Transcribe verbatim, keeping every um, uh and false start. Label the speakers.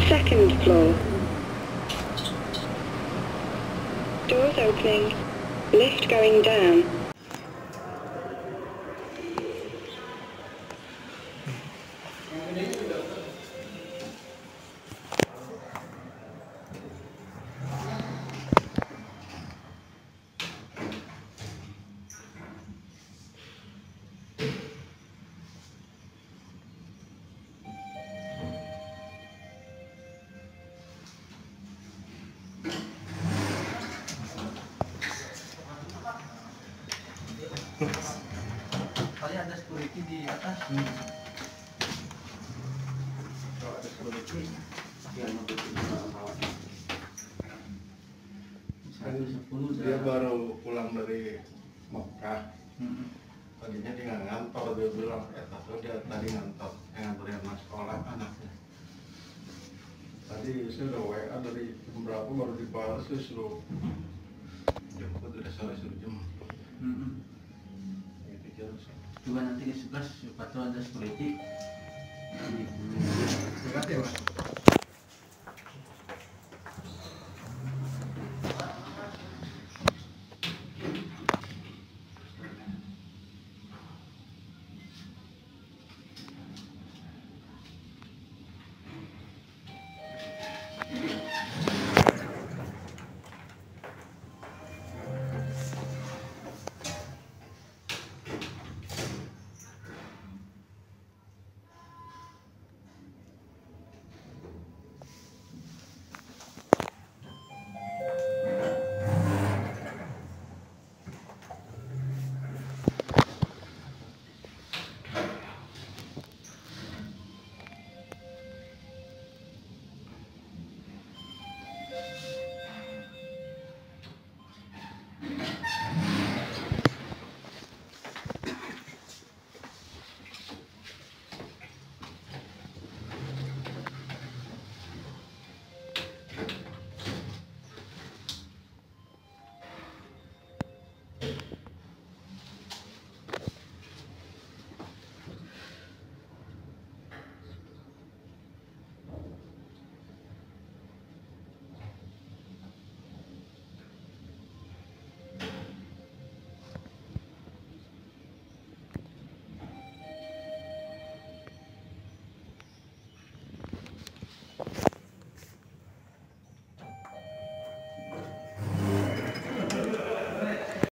Speaker 1: Second floor. Doors opening. Lift going down.
Speaker 2: Tadi ada security di atas.
Speaker 3: Hmm. Kalau ada security, dia
Speaker 2: sepuluh
Speaker 3: dia baru pulang dari Mekah.
Speaker 2: Hmm.
Speaker 3: Tadinya dia nggak ngantor, dia bilang, eh tapi dia tadi ngantor, yang nganterin anak sekolah anaknya. Tadi saya udah W A dari jam berapa baru dibalas, saya suruh jemput, udah sore suruh jemput.
Speaker 2: Hmm. Coba nanti ke sebelas, siapa tahu ada security.
Speaker 3: Terima kasih, Mas.